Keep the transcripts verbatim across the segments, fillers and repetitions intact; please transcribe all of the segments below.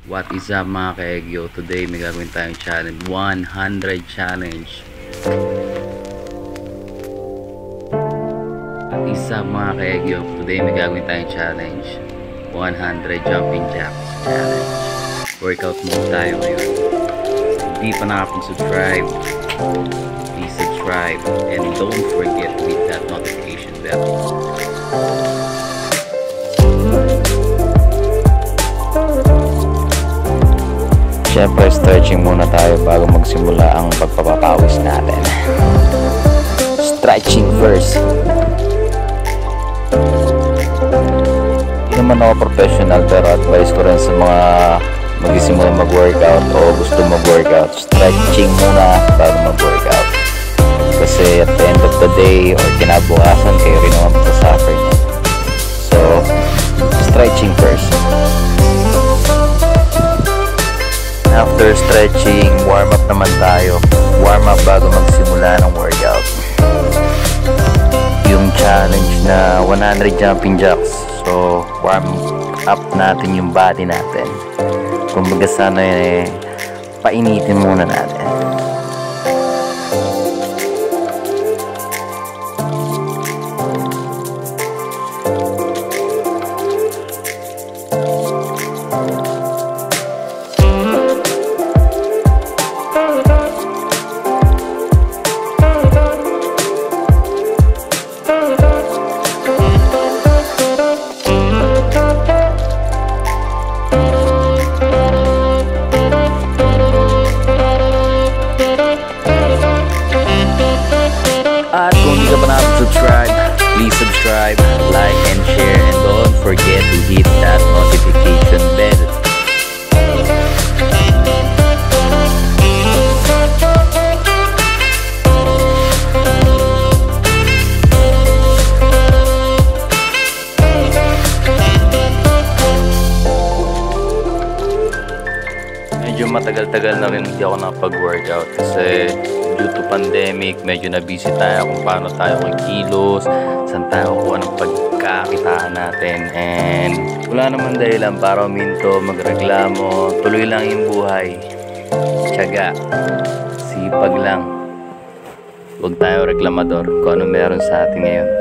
What is up mga kaEggyolk? Today may gagawin tayong challenge, one hundred challenge. What is up mga kaEggyolk? Today may gagawin tayong challenge, one hundred jumping jacks challenge. Workout mode tayo ngayon. Hindi pa nakapag-subscribe, please subscribe and don't forget to hit that notification bell. Siyempre, stretching muna tayo bago magsimula ang pagpapapawis natin. Stretching first. Hindi naman ako professional, pero advice ko rin sa mga magisimula mag-workout o gusto mag-workout, stretching muna bago mag-workout. Kasi at the end of the day or kinabukasan, kayo rin naman magsasuffer niya. So, stretching first. After stretching, warm up naman tayo. Warm up bago magsimula ng workout. Yung challenge na one hundred jumping jacks. So, warm up natin yung body natin. Kumbaga sana eh, painitin muna natin. At kung hindi ka pa nakapag-subscribe, please subscribe, like, and share, and don't forget to hit that notification bell. Medyo matagal-tagal na rin hindi ako nakapag-workout kasi due to pandemic, medyo na-busy tayo kung paano tayo kikilos, saan tayo kuha ng pagkakitaan natin, and wala naman dahilan para uminto, magreklamo, tuloy lang yung buhay, tiyaga, sipag lang, huwag tayo reklamador kung ano meron sa atin ngayon.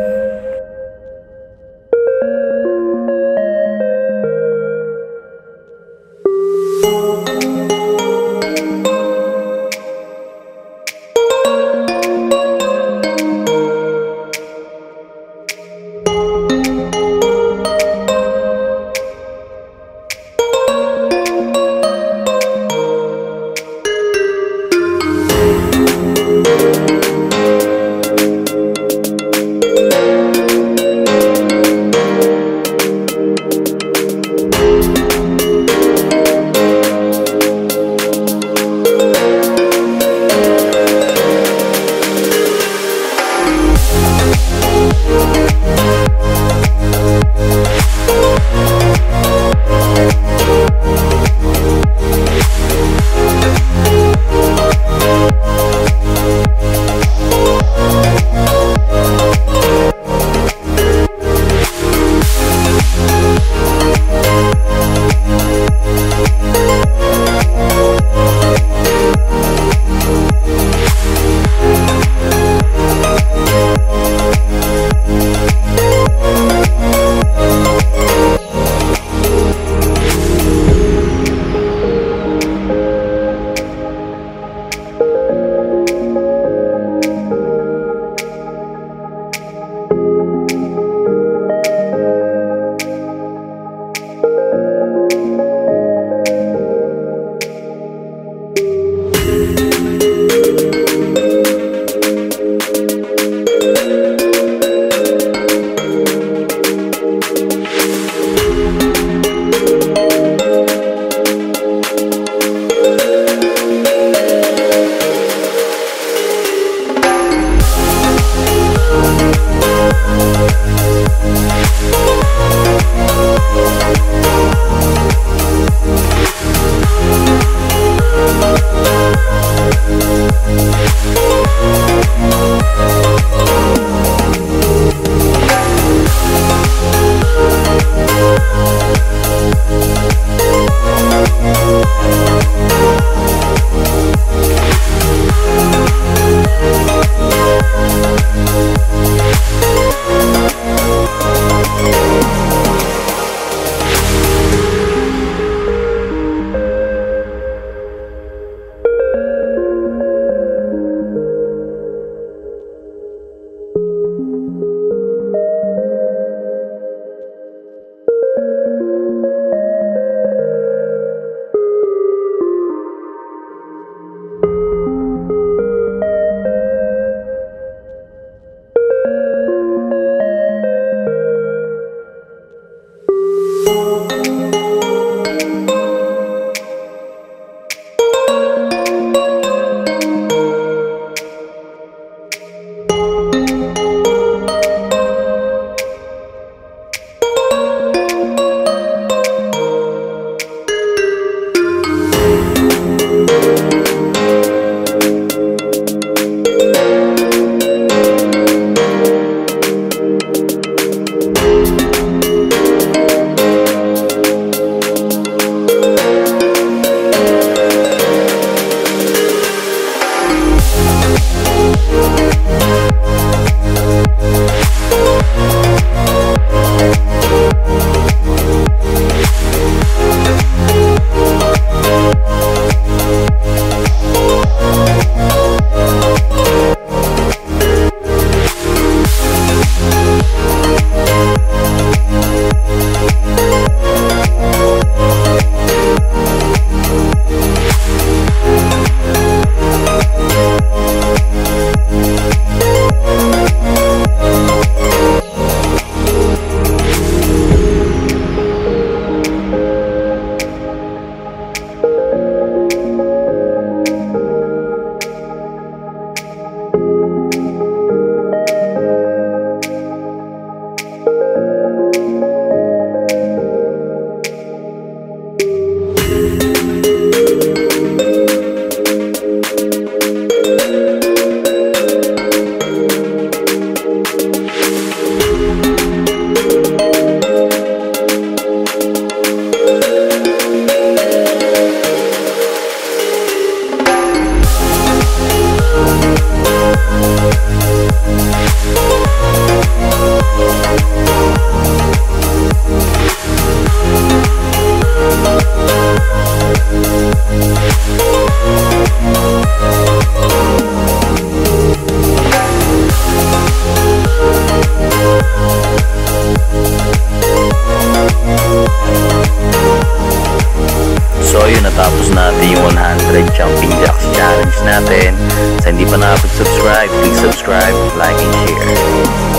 yun, natapos natin yung one hundred jumping jacks challenge natin. Sa hindi pa nakapag-subscribe, please subscribe, like, and share.